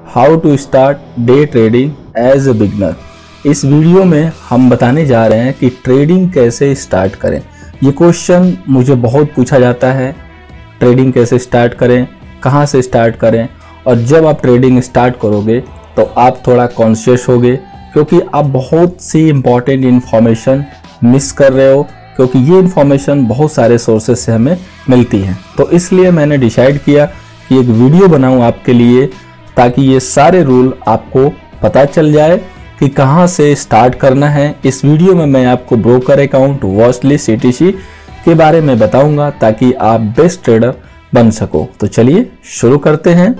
How to start day trading as a beginner. इस video में हम बताने जा रहे हैं कि ट्रेडिंग कैसे स्टार्ट करें। ये क्वेश्चन मुझे बहुत पूछा जाता है, ट्रेडिंग कैसे स्टार्ट करें, कहाँ से स्टार्ट करें। और जब आप ट्रेडिंग स्टार्ट करोगे तो आप थोड़ा कॉन्शियस होगे, क्योंकि आप बहुत सी इम्पॉर्टेंट इन्फॉर्मेशन मिस कर रहे हो, क्योंकि ये इन्फॉर्मेशन बहुत सारे सोर्सेज से हमें मिलती है। तो इसलिए मैंने डिसाइड किया कि एक वीडियो बनाऊं आपके लिए, ताकि ये सारे रूल आपको पता चल जाए कि कहाँ से स्टार्ट करना है। इस वीडियो में मैं आपको broker account, watch list, etc के बारे में बताऊंगा, ताकि आप बेस्ट ट्रेडर बन सको। तो चलिए शुरू करते हैं।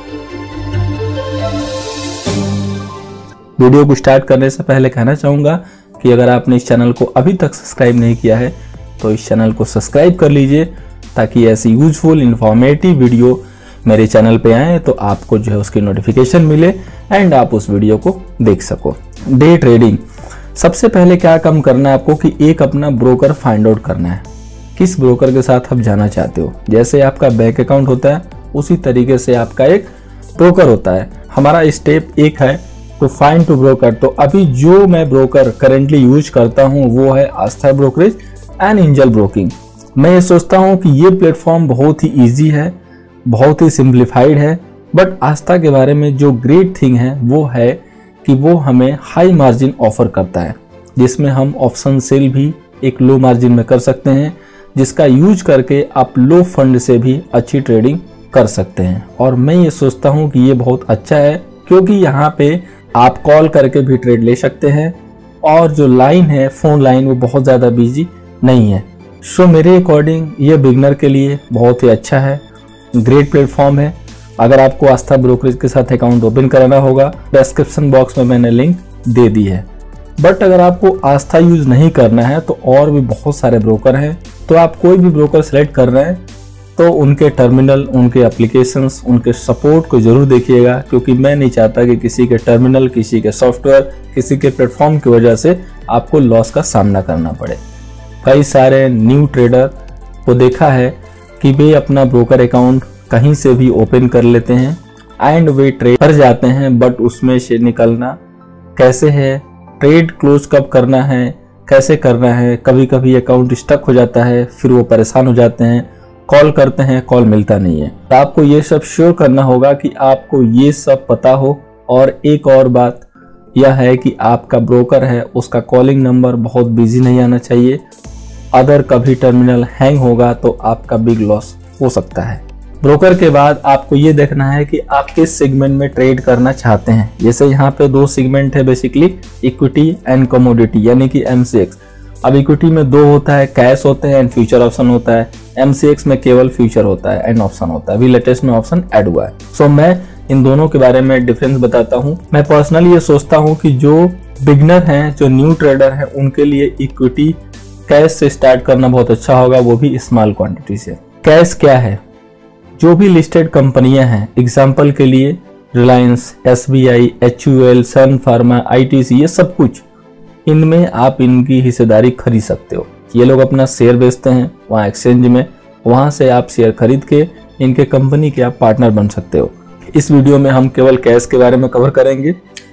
वीडियो को स्टार्ट करने से पहले कहना चाहूँगा कि अगर आपने इस चैनल को अभी तक सब्सक्राइब नहीं किया है तो इस चैनल को सब्सक्राइब कर लीजिए, ताकि ऐसी यूजफुल इन्फॉर्मेटिव वीडियो मेरे चैनल पे आए तो आपको जो है उसकी नोटिफिकेशन मिले एंड आप उस वीडियो को देख सको। डे ट्रेडिंग, सबसे पहले क्या काम करना है आपको कि एक अपना ब्रोकर फाइंड आउट करना है। किस ब्रोकर के साथ आप जाना चाहते हो। जैसे आपका बैंक अकाउंट होता है उसी तरीके से आपका एक ब्रोकर होता है। हमारा स्टेप एक है तो फाइंड टू ब्रोकर। तो अभी जो मैं ब्रोकर करेंटली यूज करता हूँ वो है Astha brokerage and Angel broking. मैं ये सोचता हूँ कि ये प्लेटफॉर्म बहुत ही ईजी है, बहुत ही सिंप्लीफाइड है। बट आस्था के बारे में जो ग्रेट थिंग है वो है कि वो हमें हाई मार्जिन ऑफर करता है, जिसमें हम ऑप्शन सेल भी एक लो मार्जिन में कर सकते हैं, जिसका यूज करके आप लो फंड से भी अच्छी ट्रेडिंग कर सकते हैं। और मैं ये सोचता हूँ कि ये बहुत अच्छा है, क्योंकि यहाँ पे आप कॉल करके भी ट्रेड ले सकते हैं और जो लाइन है फोन लाइन वो बहुत ज़्यादा बिजी नहीं है। सो मेरे अकॉर्डिंग ये बिगनर के लिए बहुत ही अच्छा है, ग्रेट प्लेटफॉर्म है। अगर आपको आस्था ब्रोकरेज के साथ अकाउंट ओपन कराना होगा, डिस्क्रिप्शन बॉक्स में मैंने लिंक दे दी है। बट अगर आपको आस्था यूज नहीं करना है तो और भी बहुत सारे ब्रोकर हैं। तो आप कोई भी ब्रोकर सेलेक्ट कर रहे हैं तो उनके टर्मिनल, उनके एप्लीकेशंस, उनके सपोर्ट को जरूर देखिएगा, क्योंकि मैं नहीं चाहता कि किसी के टर्मिनल, किसी के सॉफ्टवेयर, किसी के प्लेटफॉर्म की वजह से आपको लॉस का सामना करना पड़े। कई सारे न्यू ट्रेडर को देखा है कि वे अपना ब्रोकर अकाउंट कहीं से भी ओपन कर लेते हैं एंड वे ट्रेड कर जाते हैं, बट उसमें से निकलना कैसे है, ट्रेड क्लोज कब करना है, कैसे करना है। कभी कभी अकाउंट स्टक हो जाता है, फिर वो परेशान हो जाते हैं, कॉल करते हैं, कॉल मिलता नहीं है। तो आपको ये सब श्योर करना होगा कि आपको ये सब पता हो। और एक और बात यह है कि आपका ब्रोकर है उसका कॉलिंग नंबर बहुत बिजी नहीं आना चाहिए, अगर कभी टर्मिनल हैंग होगा तो आपका बिग लॉस हो सकता है। ब्रोकर के बाद आपको ये देखना है कि आप किस सेगमेंट में ट्रेड करना चाहते हैं। जैसे यहाँ पे दो सेगमेंट है बेसिकली, इक्विटी एंड कमोडिटी, यानी कि MCX। अब इक्विटी में दो होता है, कैश होते हैं एंड फ्यूचर ऑप्शन होता है। MCX में केवल फ्यूचर होता है एंड ऑप्शन होता है। अभी लेटेस्ट में ऑप्शन ऐड हुआ है। सो मैं इन दोनों के बारे में डिफरेंस बताता हूँ। मैं पर्सनली ये सोचता हूँ कि जो बिगनर हैं, जो न्यू ट्रेडर हैं, उनके लिए इक्विटी कैश से स्टार्ट करना बहुत अच्छा होगा, वो भी स्मॉल क्वांटिटी से। कैश क्या है? जो भी लिस्टेड कंपनियां हैं, एग्जांपल के लिए Reliance, SBI, HUL, Sun Pharma, ITC, ये सब कुछ, इनमें आप इनकी हिस्सेदारी खरीद सकते हो। ये लोग अपना शेयर बेचते हैं वहाँ एक्सचेंज में, वहाँ से आप शेयर खरीद के इनके कंपनी के आप पार्टनर बन सकते हो। इस वीडियो में हम केवल कैश के बारे में कवर करेंगे।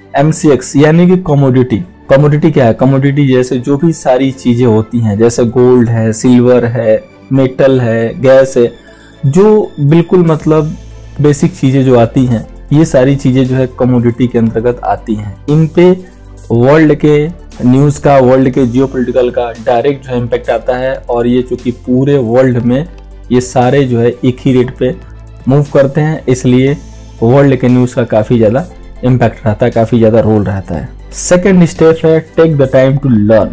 MCX यानी कि कमोडिटी। कमोडिटी क्या है? कमोडिटी जैसे जो भी सारी चीजें होती हैं, जैसे गोल्ड है, सिल्वर है, मेटल है, गैस है, जो बिल्कुल मतलब बेसिक चीजें जो आती हैं, ये सारी चीजें जो है कमोडिटी के अंतर्गत आती हैं। इन पे वर्ल्ड के न्यूज का, वर्ल्ड के जियोपॉलिटिकल का डायरेक्ट जो है इम्पैक्ट आता है। और ये चूंकि पूरे वर्ल्ड में ये सारे जो है एक ही रेट पे मूव करते हैं, इसलिए वर्ल्ड के न्यूज का काफी ज्यादा इम्पैक्ट रहता है, काफी ज्यादा रोल रहता है। सेकेंड स्टेप है take the time to learn.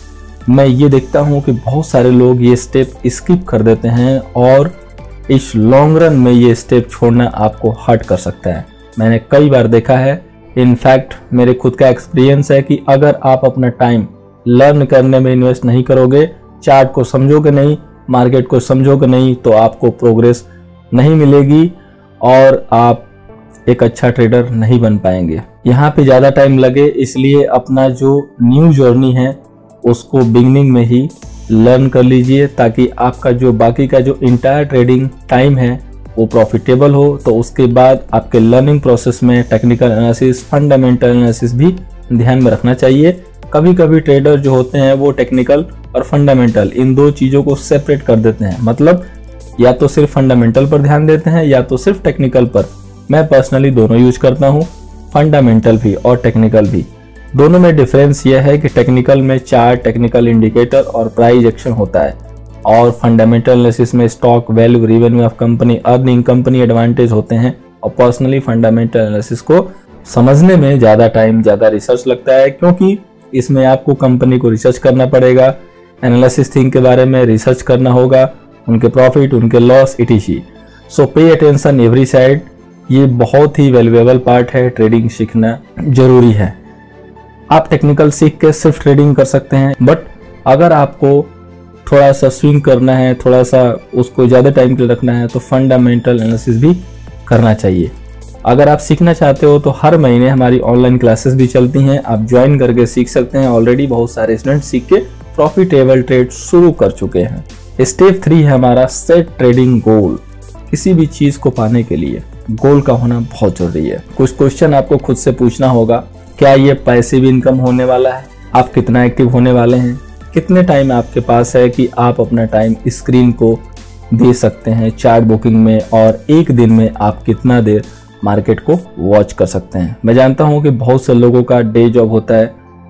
मैं ये देखता हूँ कि बहुत सारे लोग ये स्टेप स्किप कर देते हैं और इस लॉन्ग रन में ये स्टेप छोड़ना आपको हर्ट कर सकता है। मैंने कई बार देखा है, इनफैक्ट मेरे खुद का एक्सपीरियंस है कि अगर आप अपना टाइम लर्न करने में इन्वेस्ट नहीं करोगे, चार्ट को समझोगे नहीं, मार्केट को समझोगे नहीं, तो आपको प्रोग्रेस नहीं मिलेगी और आप एक अच्छा ट्रेडर नहीं बन पाएंगे। यहाँ पे ज़्यादा टाइम लगे, इसलिए अपना जो न्यू जर्नी है उसको बिगनिंग में ही लर्न कर लीजिए, ताकि आपका जो बाकी का जो इंटायर ट्रेडिंग टाइम है वो प्रॉफिटेबल हो, तो उसके बाद आपके लर्निंग प्रोसेस में टेक्निकल एनालिसिस, फंडामेंटल एनालिसिस भी ध्यान में रखना चाहिए। कभी कभी ट्रेडर जो होते हैं वो टेक्निकल और फंडामेंटल इन दो चीज़ों को सेपरेट कर देते हैं, मतलब या तो सिर्फ फंडामेंटल पर ध्यान देते हैं या तो सिर्फ टेक्निकल पर। मैं पर्सनली दोनों यूज करता हूँ, फंडामेंटल भी और टेक्निकल भी। दोनों में डिफरेंस यह है कि टेक्निकल में चार्ट, टेक्निकल इंडिकेटर और प्राइस एक्शन होता है, और फंडामेंटल एनालिसिस में stock value, revenue of company, earning, company advantage होते हैं। और पर्सनली फंडामेंटल एनालिसिस को समझने में ज़्यादा टाइम, ज़्यादा रिसर्च लगता है, क्योंकि इसमें आपको कंपनी को रिसर्च करना पड़ेगा, एनालिसिस थिंग के बारे में रिसर्च करना होगा, उनके प्रॉफिट, उनके लॉस, इटीसी। सो पे अटेंशन एवरी साइड। ये बहुत ही वैल्यूएबल पार्ट है, ट्रेडिंग सीखना जरूरी है। आप टेक्निकल सीख के सिर्फ ट्रेडिंग कर सकते हैं, बट अगर आपको थोड़ा सा स्विंग करना है, थोड़ा सा उसको ज़्यादा टाइम के लिए रखना है, तो फंडामेंटल एनालिसिस भी करना चाहिए। अगर आप सीखना चाहते हो तो हर महीने हमारी ऑनलाइन क्लासेस भी चलती हैं, आप ज्वाइन करके सीख सकते हैं। ऑलरेडी बहुत सारे स्टूडेंट सीख के प्रॉफिटेबल ट्रेड शुरू कर चुके हैं। स्टेप 3 है हमारा सेट ट्रेडिंग गोल। किसी भी चीज़ को पाने के लिए गोल का होना बहुत जरूरी है। कुछ क्वेश्चन आपको खुद से पूछना होगा, क्या ये पैसिव इनकम होने वाला है? आप कितना एक्टिव होने वाले हैं? कितने टाइम आपके पास है कि आप अपना टाइम स्क्रीन को दे सकते हैं चार्ट बुकिंग में, और एक दिन में आप कितना देर मार्केट को वॉच कर सकते हैं? मैं जानता हूं कि बहुत से लोगों का डे जॉब होता है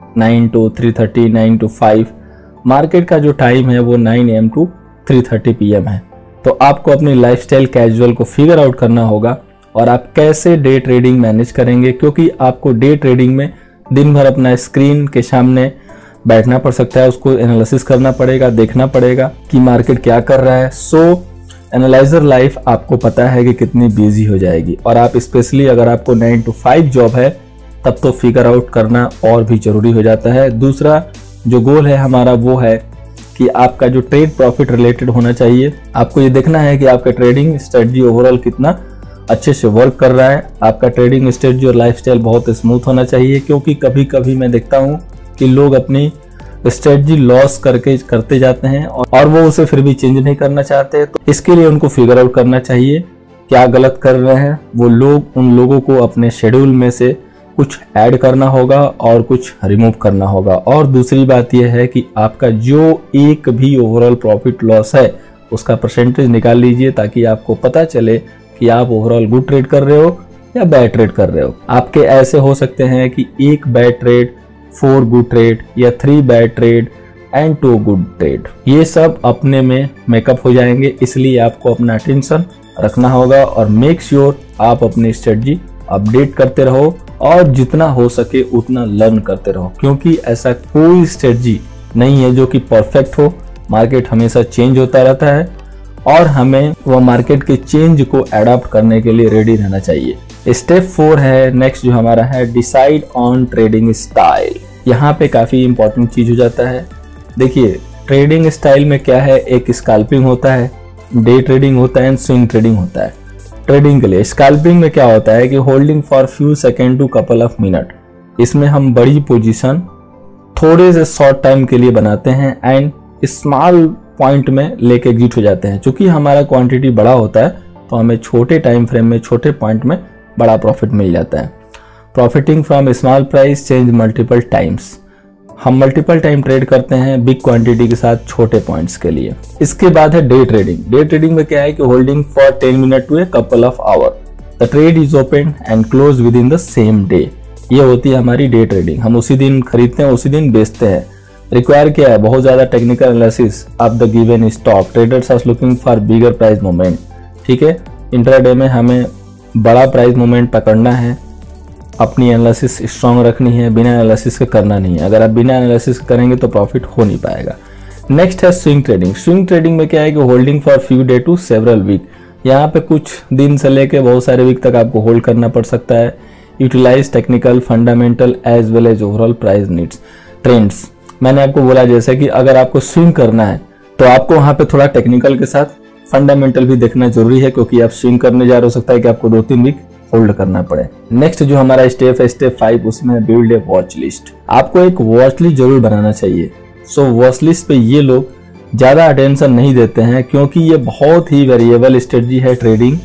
9 to 3:30, 9 to 5। मार्केट का जो टाइम है वो 9 AM to 3:30 PM है। तो आपको अपनी लाइफस्टाइल कैजुअल को फिगर आउट करना होगा, और आप कैसे डे ट्रेडिंग मैनेज करेंगे, क्योंकि आपको डे ट्रेडिंग में दिन भर अपना स्क्रीन के सामने बैठना पड़ सकता है, उसको एनालिसिस करना पड़ेगा, देखना पड़ेगा कि मार्केट क्या कर रहा है। सो एनालाइजर लाइफ आपको पता है कि कितनी बिजी हो जाएगी, और आप स्पेशली अगर आपको 9 to 5 जॉब है तब तो फिगर आउट करना और भी जरूरी हो जाता है। दूसरा जो गोल है हमारा वो है कि आपका जो ट्रेड प्रॉफिट रिलेटेड होना चाहिए। आपको ये देखना है कि आपका ट्रेडिंग स्ट्रेटजी ओवरऑल कितना अच्छे से वर्क कर रहा है। आपका ट्रेडिंग स्ट्रेटजी और लाइफस्टाइल बहुत स्मूथ होना चाहिए, क्योंकि कभी कभी मैं देखता हूँ कि लोग अपनी स्ट्रेटजी लॉस करते जाते हैं और वो उसे फिर भी चेंज नहीं करना चाहते। तो इसके लिए उनको फिगर आउट करना चाहिए क्या गलत कर रहे हैं वो लोग। उन लोगों को अपने शेड्यूल में से कुछ ऐड करना होगा और कुछ रिमूव करना होगा। और दूसरी बात यह है कि आपका जो एक भी ओवरऑल प्रॉफिट लॉस है उसका परसेंटेज निकाल लीजिए, ताकि आपको पता चले कि आप ओवरऑल गुड ट्रेड कर रहे हो या बैड ट्रेड कर रहे हो। आपके ऐसे हो सकते हैं कि 1 बैड ट्रेड, 4 गुड ट्रेड, या 3 bad trade and 2 good trade. ये सब अपने में मेकअप हो जाएंगे, इसलिए आपको अपना अटेंशन रखना होगा और मेक श्योर आप अपनी स्ट्रेटजी अपडेट करते रहो और जितना हो सके उतना लर्न करते रहो, क्योंकि ऐसा कोई स्ट्रेटजी नहीं है जो कि परफेक्ट हो। मार्केट हमेशा चेंज होता रहता है और हमें वो मार्केट के चेंज को एडॉप्ट करने के लिए रेडी रहना चाहिए। स्टेप 4 है नेक्स्ट जो हमारा है, डिसाइड ऑन ट्रेडिंग स्टाइल। यहाँ पे काफी इंपॉर्टेंट चीज हो जाता है। देखिए ट्रेडिंग स्टाइल में क्या है, एक स्कैल्पिंग होता है, डे ट्रेडिंग होता है एंड स्विंग ट्रेडिंग होता है। ट्रेडिंग के लिए स्कैल्पिंग में क्या होता है कि holding for few second to couple of minute, इसमें हम बड़ी पोजीशन थोड़े से शॉर्ट टाइम के लिए बनाते हैं एंड स्मॉल पॉइंट में लेके एग्जिट हो जाते हैं। चूंकि हमारा क्वांटिटी बड़ा होता है तो हमें छोटे टाइम फ्रेम में छोटे पॉइंट में बड़ा प्रॉफिट मिल जाता है। Profiting from small price change multiple times, हम मल्टीपल टाइम ट्रेड करते हैं बिग क्वांटिटी के साथ छोटे पॉइंट्स के लिए। इसके बाद है डे ट्रेडिंग। डे ट्रेडिंग में क्या है कि holding for 10 minute to a couple of hour, the trade is open and close within the same day. ये होती है हमारी डे ट्रेडिंग, हम उसी दिन खरीदते हैं उसी दिन बेचते हैं। रिक्वायर क्या है, बहुत ज्यादा technical analysis of the given stock, traders are looking for bigger price movement. ठीक है, इंट्राडे में हमें बड़ा प्राइस मूवमेंट पकड़ना है, अपनी एनालिसिस स्ट्रांग रखनी है, बिना एनालिसिस के करना नहीं है। अगर आप बिना एनालिसिस करेंगे तो प्रॉफिट हो नहीं पाएगा। नेक्स्ट है स्विंग ट्रेडिंग। स्विंग ट्रेडिंग में क्या है कि holding for few day to several week, यहाँ पे कुछ दिन से लेके बहुत सारे वीक तक आपको होल्ड करना पड़ सकता है। Utilise technical, fundamental as well as overall price needs trends. मैंने आपको बोला जैसे कि अगर आपको स्विंग करना है तो आपको वहां पे थोड़ा टेक्निकल के साथ फंडामेंटल भी देखना जरूरी है, क्योंकि आप स्विंग करने जा रहे हो सकता है कि आपको 2-3 वीक होल्ड करना पड़े। नेक्स्ट जो हमारा स्टेप है स्टेप 5, उसमें बिल्ड ए वॉच लिस्ट। आपको एक वॉच लिस्ट जरूर बनाना चाहिए। सो वॉच लिस्ट पे ये लोग ज्यादा अटेंशन नहीं देते हैं, क्योंकि ये बहुत ही वेरिएबल स्ट्रेटजी है ट्रेडिंग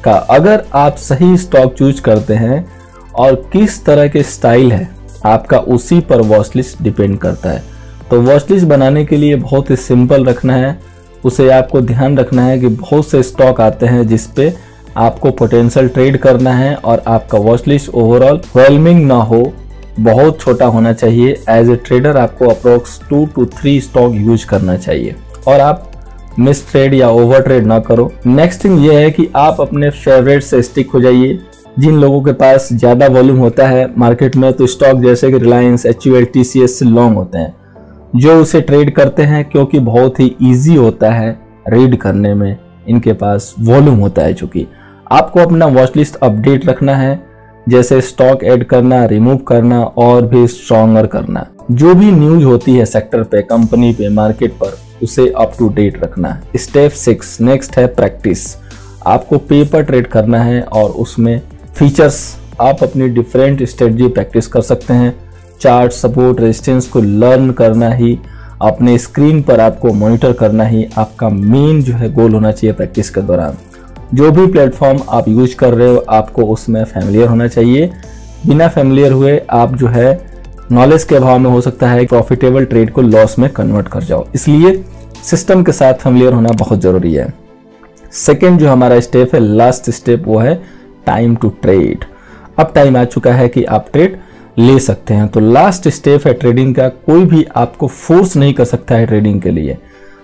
का अगर आप सही स्टॉक चूज करते हैं और किस तरह के स्टाइल है आपका, उसी पर वॉच लिस्ट डिपेंड करता है। तो वॉच लिस्ट बनाने के लिए बहुत ही सिंपल रखना है, उसे आपको ध्यान रखना है कि बहुत से स्टॉक आते हैं जिस पे आपको पोटेंशियल ट्रेड करना है और आपका वॉच लिस्ट ओवरऑल ओवरवेलमिंग ना हो, बहुत छोटा होना चाहिए। एज ए ट्रेडर आपको अप्रोक्स 2 to 3 स्टॉक यूज करना चाहिए और आप मिस ट्रेड या ओवर ट्रेड ना करो। नेक्स्ट थिंग ये है कि आप अपने फेवरेट से स्टिक हो जाइए। जिन लोगों के पास ज़्यादा वॉल्यूम होता है मार्केट में, तो स्टॉक जैसे कि रिलायंस, HUL, TCS से लॉन्ग होते हैं, जो उसे ट्रेड करते हैं क्योंकि बहुत ही ईजी होता है रीड करने में, इनके पास वॉल्यूम होता है। चूंकि आपको अपना वॉच लिस्ट अपडेट रखना है, जैसे स्टॉक ऐड करना, रिमूव करना और भी स्ट्रॉन्गर करना। जो भी न्यूज होती है सेक्टर पे, कंपनी पे, मार्केट पर, उसे अप टू डेट रखना है। स्टेप 6 नेक्स्ट है प्रैक्टिस। आपको पेपर ट्रेड करना है और उसमें फीचर्स आप अपनी डिफरेंट स्ट्रेटजी प्रैक्टिस कर सकते हैं। चार्ट, सपोर्ट, रेजिस्टेंस को लर्न करना ही, अपने स्क्रीन पर आपको मॉनिटर करना ही आपका मेन जो है गोल होना चाहिए प्रैक्टिस के दौरान। जो भी प्लेटफॉर्म आप यूज कर रहे हो आपको उसमें फैमिलियर होना चाहिए। बिना फैमिलियर हुए आप जो है नॉलेज के अभाव में हो सकता है प्रॉफिटेबल ट्रेड को लॉस में कन्वर्ट कर जाओ, इसलिए सिस्टम के साथ फैमिलियर होना बहुत जरूरी है। सेकेंड जो हमारा स्टेप है, लास्ट स्टेप, वो है टाइम टू ट्रेड। अब टाइम आ चुका है कि आप ट्रेड ले सकते हैं। तो लास्ट स्टेप है ट्रेडिंग का। कोई भी आपको फोर्स नहीं कर सकता है ट्रेडिंग के लिए।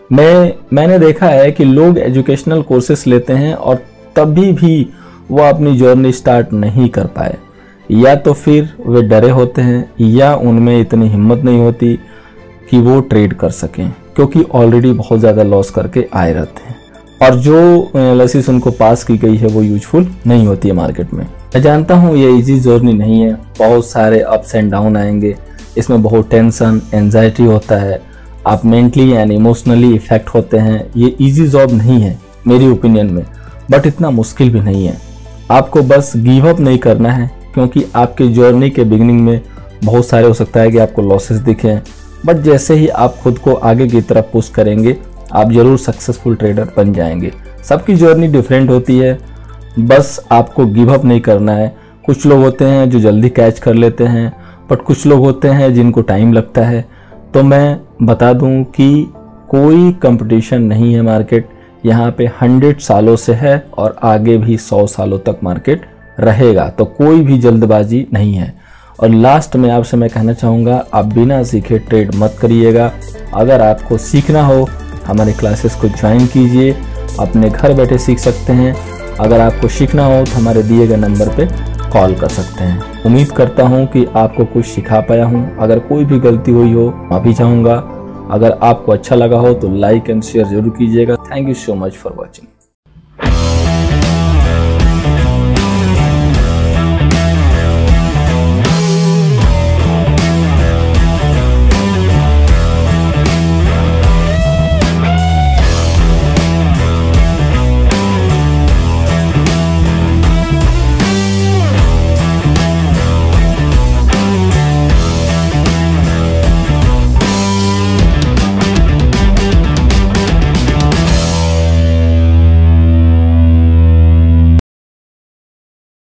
मैंने देखा है कि लोग एजुकेशनल कोर्सेस लेते हैं और तभी भी वो अपनी जर्नी स्टार्ट नहीं कर पाए, या तो फिर वे डरे होते हैं या उनमें इतनी हिम्मत नहीं होती कि वो ट्रेड कर सकें, क्योंकि ऑलरेडी बहुत ज़्यादा लॉस करके आए रहते हैं और जो एनालिसिस उनको पास की गई है वो यूजफुल नहीं होती है मार्केट में। मैं जानता हूँ ये इजी जर्नी नहीं है, बहुत सारे अप्स एंड डाउन आएंगे, इसमें बहुत टेंशन, एंजाइटी होता है, आप मेंटली एंड इमोशनली इफेक्ट होते हैं। ये इजी जॉब नहीं है मेरी ओपिनियन में, बट इतना मुश्किल भी नहीं है। आपको बस गिव अप नहीं करना है, क्योंकि आपकी जर्नी के बिगिनिंग में बहुत सारे हो सकता है कि आपको लॉसेस दिखें, बट जैसे ही आप खुद को आगे की तरफ पुश करेंगे आप जरूर सक्सेसफुल ट्रेडर बन जाएंगे। सबकी जर्नी डिफरेंट होती है, बस आपको गिव अप नहीं करना है। कुछ लोग होते हैं जो जल्दी कैच कर लेते हैं, बट कुछ लोग होते हैं जिनको टाइम लगता है। तो मैं बता दूं कि कोई कंपटीशन नहीं है मार्केट, यहाँ पे 100 सालों से है और आगे भी 100 सालों तक मार्केट रहेगा, तो कोई भी जल्दबाजी नहीं है। और लास्ट में आपसे मैं कहना चाहूँगा, आप बिना सीखे ट्रेड मत करिएगा। अगर आपको सीखना हो हमारे क्लासेस को ज्वाइन कीजिए, अपने घर बैठे सीख सकते हैं। अगर आपको सीखना हो तो हमारे दिए गए नंबर पे कॉल कर सकते हैं। उम्मीद करता हूँ कि आपको कुछ सिखा पाया हूँ। अगर कोई भी गलती हुई हो माफ़ी चाहूँगा। अगर आपको अच्छा लगा हो तो लाइक एंड शेयर जरूर कीजिएगा। Thank you so much for watching.